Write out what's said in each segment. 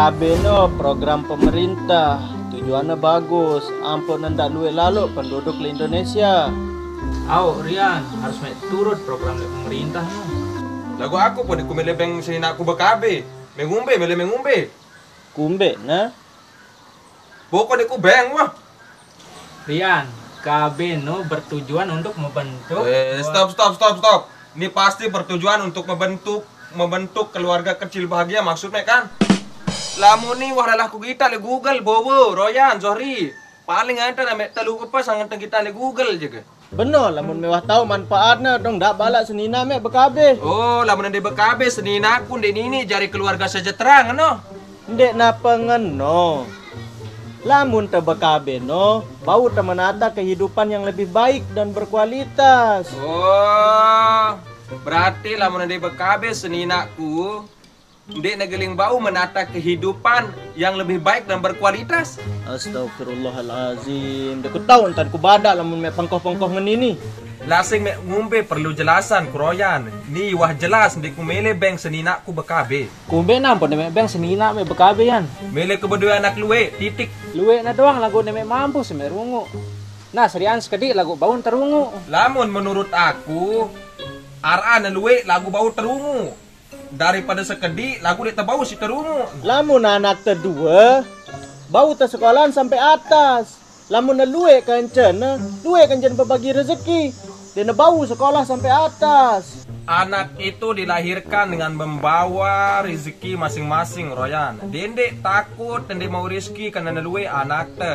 BKB no program pemerintah. Tujuannya bagus, ampun hendak luwe lalu penduduk di Indonesia. Rian harus turut program pemerintah no. Lagu aku pun aku melebeng sehina aku BKB. Mengumbe. Kumbe na? Pokoknya aku beng wah. Rian, KB no bertujuan untuk membentuk Stop. Ini pasti bertujuan untuk membentuk keluarga kecil bahagia maksudnya kan? Lamun nih wah lalah ku kita le Google bobo, Royan, Zohri. Paling ada nama telu apa sangat kita le Google juga. Benar, lamun mewah tahu manfaatnya dong dak balak senina me BKB. Oh, lamun di BKB senina aku ndek ini jari keluarga sejahtera ngono. Ndek na pengeno. Lamun te BKB no, bau te menata kehidupan yang lebih baik dan berkualitas. Oh, berarti lamun di BKB seninaku ndek negeling bau menata kehidupan yang lebih baik dan berkualitas. Astagfirullahalazim. Deku tahu entar ku badak lamun me pangkoh-pangkoh ngenini. Lasing me ngumbe perlu jelasan Kroyan. Ni wah jelas ndek ku mele beng seninaku BKB. kumbe nampun neme beng senina me BKB yan. Mele kebedua anak luwe titik. Luwe na doang lagu neme mampu semerungu. Nah, serian sekedi lagu baun terungu. Lamun menurut aku ara na luwe lagu bau terungu. Daripada sekedi lagu dia terbau si terungu. Lamun anak kedua, bau te sekolahan sampai atas. Lamun luwe kencen berbagi rezeki. Dia bau sekolah sampai atas. Anak itu dilahirkan dengan membawa rezeki masing-masing, Royan. Dendek takut dendek mau rezeki karena luwe anak te.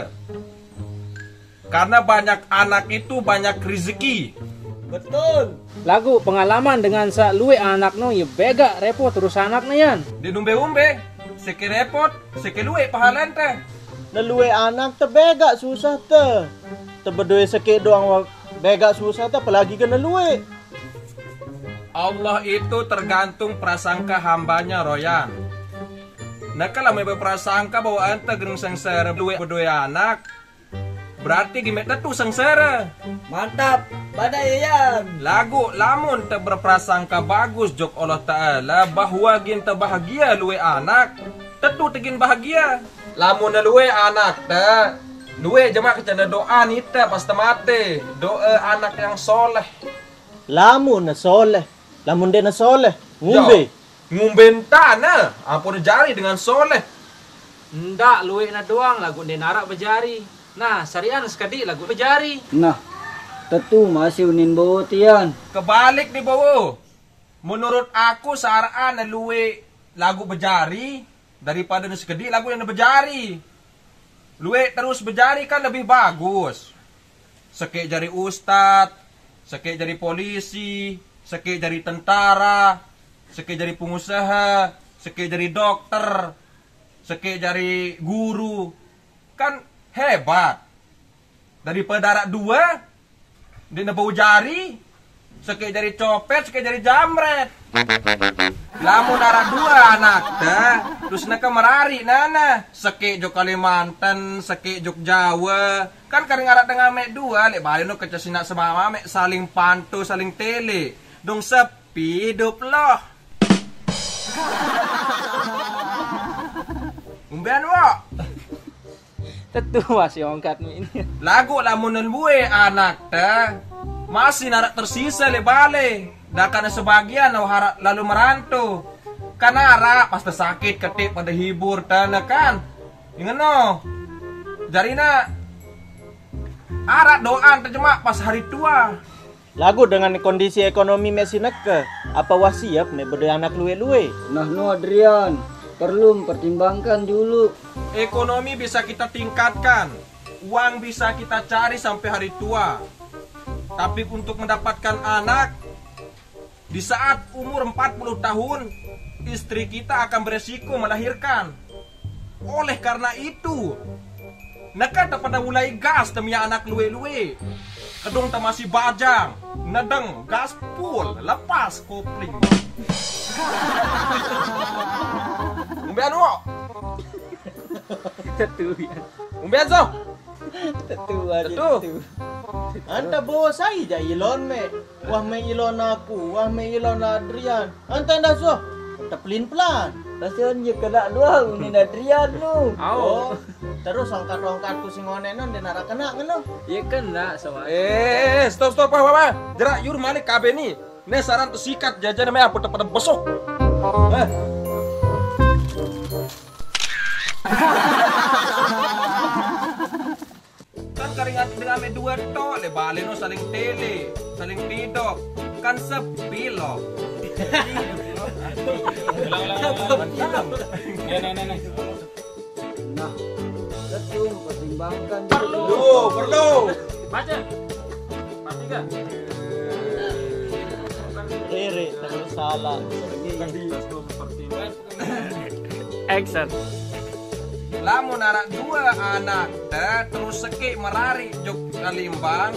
Karena banyak anak itu banyak rezeki. Betul. Lagu pengalaman dengan sa luwe anak no ya bega repot terus anak na yan. Di umbe-umbe, seke repot, seke luwe pahalan teh. Luwe anak te bega susah te. Te berdua seke doang bega susah te apalagi kena luwe. Allah itu tergantung prasangka hambanya, Royan. Nah kalau mau berprasangka bahwa ente gerung sengsara luwe berdua anak, berarti gimana tuh sengsara. Mantap, pada Iyan. Lagu lamun te berprasangka bagus jok Allah Ta'ala bahwa gin te bahagia luwe anak, tentu tegin bahagia. Lamun luwe anak te, luwe jemaah kecanda doa nita pas mate, doa anak yang soleh. Lamun na soleh, lamun dia na soleh, ngumbe. Ngumbenta na, ampun jari dengan soleh. Ndak luwe na doang lagu denara bejari. Nah, sarian sekedi lagu bejari. Nah, tentu masih unin bawa tian. Kebalik nih bawo. Menurut aku saraan luwe lagu bejari daripada segede lagu yang bejari. Luwe terus bejari kan lebih bagus. Sekek jari ustad, sekek jari polisi, sekek jari tentara, sekek jari pengusaha, sekek jari dokter, sekek jari guru. Kan hebat. Daripada darat dua, dia bau jari, sekek jari copet, sekek jari jamret. Lamun darat dua anak dah, terus naka merari nana, sekek jok Kalimantan, sekek jok Jawa. Kan kering arat dengan mek dua, lek balik no kecasina sama mek saling pantu, saling tele. Dong sepi hidup loh. Umbian wak. Tentu masih ongkat ini. Lagu lamun luwe anak teh masih narak tersisa le bale. Dah kana sebagian harap lalu merantau. Karena ara pas sakit ketik pada hibur tanah kan. Ingat no. Jarina ara doa terjemah pas hari tua. Lagu dengan kondisi ekonomi mesin ke, apa wasiap me berdua anak luwe-luwe. Nah, no Adrian, perlu mempertimbangkan dulu. Ekonomi bisa kita tingkatkan, uang bisa kita cari sampai hari tua. Tapi untuk mendapatkan anak, di saat umur 40 tahun, istri kita akan beresiko melahirkan. Oleh karena itu, neka pada mulai gas demi anak luwe-luwe. Kedung masih bajang, nedeng, gaspul, lepas kopling. Umbian wo. Tentu ya. Umbian so. Tentu. Anta bawa saya ilon me. Wah me ilon aku, wah me ilon Adrian. Anta ndak so. Anta pelin-pelan. Kasihan je kena doang ini Adrian nu. Au. Terus ongkat-ongkatku sing ngonenon den ora kena ngono. Iya kena sama. Stop apa? Jerak yur malik kabe nih. Ne saran tuh sikat jajan namanya apa pada besok. Kan keringat dengan dua to le bale no saling tele, saling tidok. Kan sepi loh. Nah, ketum pertimbangkan. Perlu. Baca. Pasti kan? Rere terus salah. Action. Lamun anak dua anak terus seki merari jok kalimbang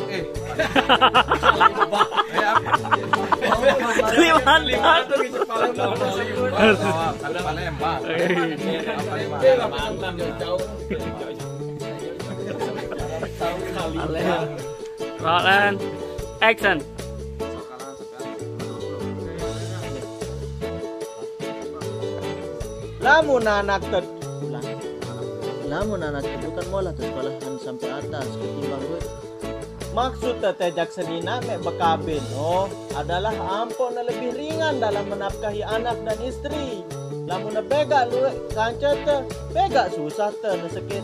Roland. Action. Lamun anak itu kan mola ke sekolahan sampai atas ketimbang gue. Maksud tetejak senina mek bekabin adalah ampun na lebih ringan dalam menafkahi anak dan istri. Lamun na bega lu kancet bega susah na sakit.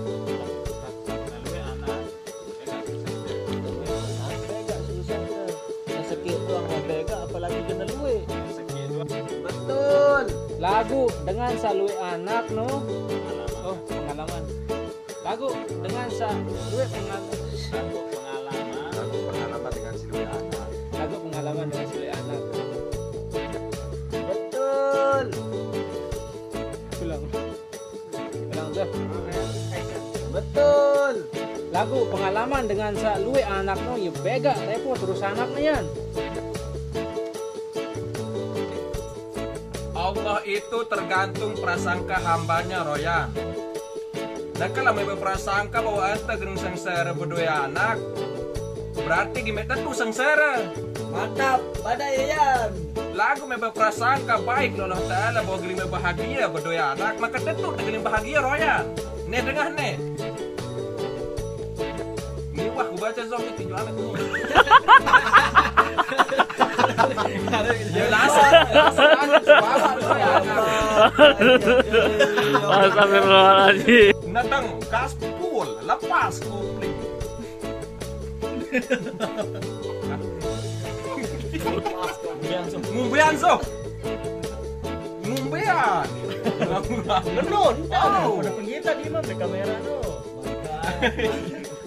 Bega susah na sakit tuang na bega apalagi kena luwe. Betul. Lagu dengan salui anak Oh, pengalaman. Lagu dengan salui pengalaman. pengalaman dengan si dua anak. Lagu pengalaman dengan salui anak. Betul. Ulang tuh. Betul. Lagu pengalaman dengan salui anak ya bega repot terus anaknya yan. Allah itu tergantung prasangka hambanya Royan. Dan kalau may prasangka bahwa anta gerung sengsara berdua anak, berarti gimana tuh sengsara. Mantap, pada Yayan. Lagu may prasangka baik loh Allah Ta'ala bahwa geling bahagia berdua anak, maka tentu geling bahagia Royan. Nih dengar nih. Ini wah gue baca zombie tinju anak ini. Astagfirullahaladzim. Natang gaspul, lepas kupling. Ngumbean so. Ngumbean. Benon, udah penggita di mah kamera no.